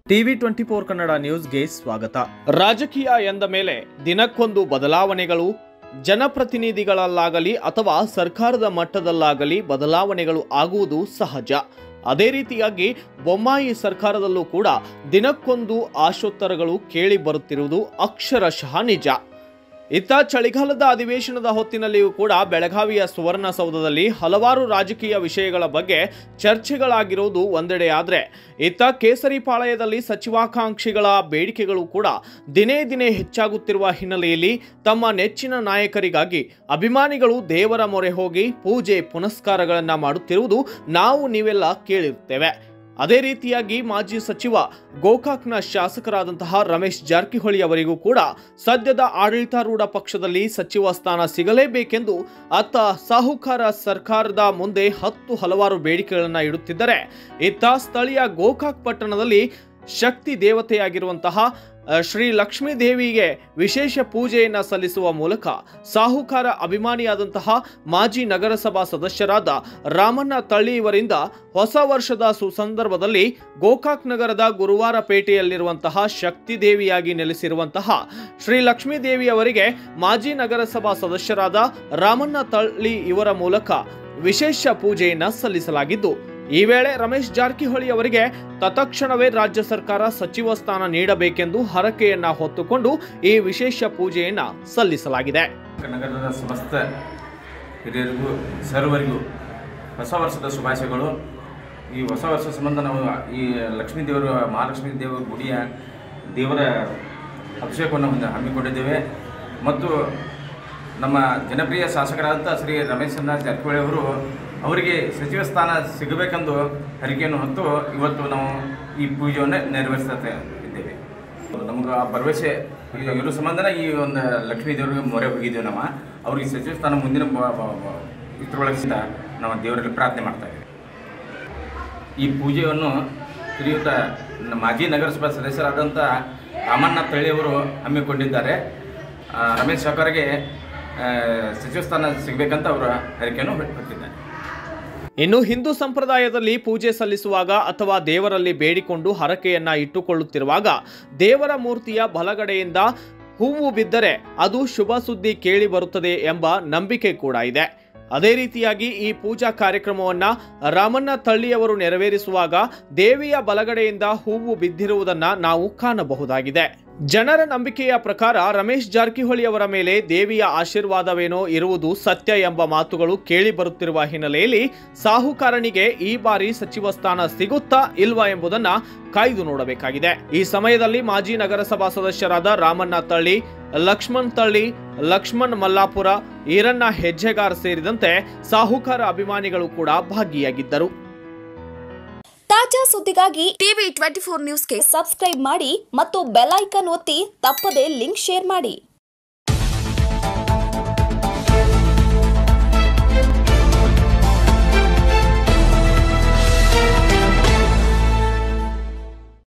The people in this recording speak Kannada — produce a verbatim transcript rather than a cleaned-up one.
ಟಿವಿ ಟ್ವೆಂಟಿ ಫೋರ್ ಕನ್ನಡ ನ್ಯೂಸ್ಗೆ ಸ್ವಾಗತ. ರಾಜಕೀಯ ಎಂದ ಮೇಲೆ ದಿನಕ್ಕೊಂದು ಬದಲಾವಣೆಗಳು, ಜನಪ್ರತಿನಿಧಿಗಳಲ್ಲಾಗಲಿ ಅಥವಾ ಸರ್ಕಾರದ ಮಟ್ಟದಲ್ಲಾಗಲಿ ಬದಲಾವಣೆಗಳು ಆಗುವುದು ಸಹಜ. ಅದೇ ರೀತಿಯಾಗಿ ಬೊಮ್ಮಾಯಿ ಸರ್ಕಾರದಲ್ಲೂ ಕೂಡ ದಿನಕ್ಕೊಂದು ಆಶೋತ್ತರಗಳು ಕೇಳಿ ಬರುತ್ತಿರುವುದು ಅಕ್ಷರಶಃ ನಿಜ. ಇತ್ತ ಚಳಿಗಾಲದ ಅಧಿವೇಶನದ ಹೊತ್ತಿನಲ್ಲಿಯೂ ಕೂಡ ಬೆಳಗಾವಿಯ ಸುವರ್ಣಸೌಧದಲ್ಲಿ ಹಲವಾರು ರಾಜಕೀಯ ವಿಷಯಗಳ ಬಗ್ಗೆ ಚರ್ಚೆಗಳಾಗಿರುವುದು ಒಂದೆಡೆ ಆದರೆ, ಇತ್ತ ಕೇಸರಿಪಾಳ್ಯದಲ್ಲಿ ಸಚಿವಾಕಾಂಕ್ಷಿಗಳ ಬೇಡಿಕೆಗಳು ಕೂಡ ದಿನೇ ದಿನೇ ಹೆಚ್ಚಾಗುತ್ತಿರುವ ಹಿನ್ನೆಲೆಯಲ್ಲಿ ತಮ್ಮ ನೆಚ್ಚಿನ ನಾಯಕರಿಗಾಗಿ ಅಭಿಮಾನಿಗಳು ದೇವರ ಮೊರೆ ಹೋಗಿ ಪೂಜೆ ಪುನಸ್ಕಾರಗಳನ್ನು ಮಾಡುತ್ತಿರುವುದು ನಾವು ನೀವೆಲ್ಲ ಕೇಳಿರುತ್ತೇವೆ. ಅದೇ ರೀತಿಯಾಗಿ ಮಾಜಿ ಸಚಿವ ಗೋಕಾಕ್ನ ಶಾಸಕರಾದಂತಹ ರಮೇಶ್ ಜಾರಕಿಹೊಳಿ ಅವರಿಗೂ ಕೂಡ ಸದ್ಯದ ಆಡಳಿತಾರೂಢ ಪಕ್ಷದಲ್ಲಿ ಸಚಿವ ಸ್ಥಾನ ಸಿಗಲೇಬೇಕೆಂದು ಅತ್ತ ಸಾಹುಕಾರ ಸರ್ಕಾರದ ಮುಂದೆ ಹತ್ತು ಹಲವಾರು ಬೇಡಿಕೆಗಳನ್ನು ಇಡುತ್ತಿದ್ದರೆ, ಇತ್ತ ಸ್ಥಳೀಯ ಗೋಕಾಕ್ ಪಟ್ಟಣದಲ್ಲಿ ಶಕ್ತಿ ದೇವತೆಯಾಗಿರುವಂತಹ ಶ್ರೀ ಲಕ್ಷ್ಮೀ ದೇವಿಗೆ ವಿಶೇಷ ಪೂಜೆಯನ್ನು ಸಲ್ಲಿಸುವ ಮೂಲಕ ಸಾಹುಕಾರ ಅಭಿಮಾನಿಯಾದಂತಹ ಮಾಜಿ ನಗರಸಭಾ ಸದಸ್ಯರಾದ ರಾಮಣ್ಣ ತಳ್ಳಿ ಇವರಿಂದ ಹೊಸ ವರ್ಷದ ಸುಸಂದರ್ಭದಲ್ಲಿ ಗೋಕಾಕ್ ನಗರದ ಗುರುವಾರ ಪೇಟೆಯಲ್ಲಿರುವಂತಹ ಶಕ್ತಿ ದೇವಿಯಾಗಿ ನೆಲೆಸಿರುವಂತಹ ಶ್ರೀ ಲಕ್ಷ್ಮೀ ದೇವಿ ಅವರಿಗೆ ಮಾಜಿ ನಗರಸಭಾ ಸದಸ್ಯರಾದ ರಾಮಣ್ಣ ತಳ್ಳಿ ಇವರ ಮೂಲಕ ವಿಶೇಷ ಪೂಜೆಯನ್ನು ಸಲ್ಲಿಸಲಾಗಿದ್ದು, ಈ ವೇಳೆ ರಮೇಶ್ ಜಾರಕಿಹೊಳಿ ಅವರಿಗೆ ತತ್ಕ್ಷಣವೇ ರಾಜ್ಯ ಸರ್ಕಾರ ಸಚಿವ ಸ್ಥಾನ ನೀಡಬೇಕೆಂದು ಹರಕೆಯನ್ನ ಹೊತ್ತುಕೊಂಡು ಈ ವಿಶೇಷ ಪೂಜೆಯನ್ನ ಸಲ್ಲಿಸಲಾಗಿದೆ. ನಗರದ ಸಮಸ್ತ ಹಿರಿಯರಿಗೂ ಸರ್ವರಿಗೂ ಹೊಸ ವರ್ಷದ ಶುಭಾಶಯಗಳು. ಈ ಹೊಸ ವರ್ಷ ಸಂಬಂಧ ನಾವು ಈ ಲಕ್ಷ್ಮೀ ದೇವರ ಮಹಾಲಕ್ಷ್ಮೀ ದೇವರ ಗುಡಿಯ ದೇವರ ಅಭಿಷೇಕವನ್ನು ಹಮ್ಮಿಕೊಂಡಿದ್ದೇವೆ ಮತ್ತು ನಮ್ಮ ಜನಪ್ರಿಯ ಶಾಸಕರಾದಂಥ ಶ್ರೀ ರಮೇಶ್ ಜಾರಕಿಹೊಳಿ ಅವರು ಅವರಿಗೆ ಸಚಿವ ಸ್ಥಾನ ಸಿಗಬೇಕೆಂದು ಹರಿಕೆಯನ್ನು ಹೊತ್ತು ಇವತ್ತು ನಾವು ಈ ಪೂಜೆಯನ್ನು ನೆರವೇರಿಸ್ತಾ ಇದ್ದೇವೆ. ನಮ್ಗೆ ಆ ಭರವಸೆ ಇರೋ ಸಂಬಂಧನ ಈ ಒಂದು ಲಕ್ಷ್ಮೀ ದೇವರಿಗೆ ಮೊರೆ ಹೋಗಿದ್ದೇವೆ. ನಾವು ಅವ್ರಿಗೆ ಸಚಿವ ಸ್ಥಾನ ಮುಂದಿನ ಇದ್ರೊಳಗಿಂದ ನಾವು ದೇವರಲ್ಲಿ ಪ್ರಾರ್ಥನೆ ಮಾಡ್ತಾ ಇದ್ದೇವೆ. ಈ ಪೂಜೆಯನ್ನು ಶ್ರೀಯುತ ಮಾಜಿ ನಗರಸಭಾ ಸದಸ್ಯರಾದಂಥ ರಾಮಣ್ಣ ತಳ್ಳಿಯವರು ಹಮ್ಮಿಕೊಂಡಿದ್ದಾರೆ. ರಮೇಶ್ ಸರ್ಕಾರಿಗೆ ಸಚಿವ ಸ್ಥಾನ ಸಿಗಬೇಕಂತ ಅವರ ಹರಿಕೆಯನ್ನು ಹೊತ್ತಿದ್ದಾರೆ. ಇನ್ನು ಹಿಂದೂ ಸಂಪ್ರದಾಯದಲ್ಲಿ ಪೂಜೆ ಸಲ್ಲಿಸುವಾಗ ಅಥವಾ ದೇವರಲ್ಲಿ ಬೇಡಿಕೊಂಡು ಹರಕೆಯನ್ನ ಇಟ್ಟುಕೊಳ್ಳುತ್ತಿರುವಾಗ ದೇವರ ಮೂರ್ತಿಯ ಬಲಗಡೆಯಿಂದ ಹೂವು ಬಿದ್ದರೆ ಅದು ಶುಭ ಸುದ್ದಿ ಕೇಳಿ ಬರುತ್ತದೆ ಎಂಬ ನಂಬಿಕೆ ಕೂಡ ಇದೆ. ಅದೇ ರೀತಿಯಾಗಿ ಈ ಪೂಜಾ ಕಾರ್ಯಕ್ರಮವನ್ನ ರಾಮಣ್ಣ ತಳ್ಳಿಯವರು ನೆರವೇರಿಸುವಾಗ ದೇವಿಯ ಬಲಗಡೆಯಿಂದ ಹೂವು ಬಿದ್ದಿರುವುದನ್ನ ನಾವು ಕಾಣಬಹುದಾಗಿದೆ. ಜನರ ನಂಬಿಕೆಯ ಪ್ರಕಾರ ರಮೇಶ್ ಜಾರಕಿಹೊಳಿ ಅವರ ಮೇಲೆ ದೇವಿಯ ಆಶೀರ್ವಾದವೇನೋ ಇರುವುದು ಸತ್ಯ ಎಂಬ ಮಾತುಗಳು ಕೇಳಿ ಬರುತ್ತಿರುವ ಹಿನ್ನೆಲೆಯಲ್ಲಿ ಸಾಹುಕಾರನಿಗೆ ಈ ಬಾರಿ ಸಚಿವ ಸ್ಥಾನ ಸಿಗುತ್ತಾ ಇಲ್ವಾ ಎಂಬುದನ್ನ ಕಾಯ್ದು ನೋಡಬೇಕಾಗಿದೆ. ಈ ಸಮಯದಲ್ಲಿ ಮಾಜಿ ನಗರಸಭಾ ಸದಸ್ಯರಾದ ರಾಮಣ್ಣ ತಳ್ಳಿ, ಲಕ್ಷ್ಮಣ್ ತಳ್ಳಿ, ಲಕ್ಷ್ಮಣ್ ಮಲ್ಲಾಪುರ, ಈರಣ್ಣ ಹೆಜ್ಜೆಗಾರ್ ಸೇರಿದಂತೆ ಸಾಹುಕಾರ ಅಭಿಮಾನಿಗಳು ಕೂಡ ಭಾಗಿಯಾಗಿದ್ದರು. ತಾಜಾ ಸುದ್ದಿಗಾಗಿ ಟಿವಿ ಟ್ವೆಂಟಿ ಫೋರ್ ನ್ಯೂಸ್ಗೆ ಸಬ್ಸ್ಕ್ರೈಬ್ ಮಾಡಿ ಮತ್ತು ಬೆಲ್ ಐಕಾನ್ ಒತ್ತಿ ತಪ್ಪದೇ ಲಿಂಕ್ ಶೇರ್ ಮಾಡಿ.